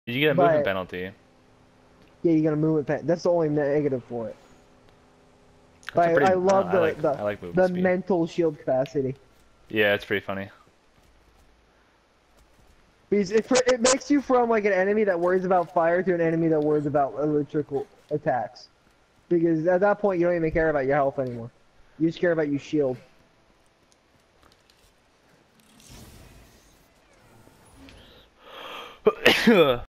You get a movement But penalty. yeah, you got a movement pen. That's the only negative for it. That's a But I pretty. love I like. I like movement the speed. mental shield capacity. Yeah, it's pretty funny. Because it makes you from like an enemy that worries about fire to an enemy that worries about electrical attacks. Because at that point you don't even care about your health anymore. You just care about your shield.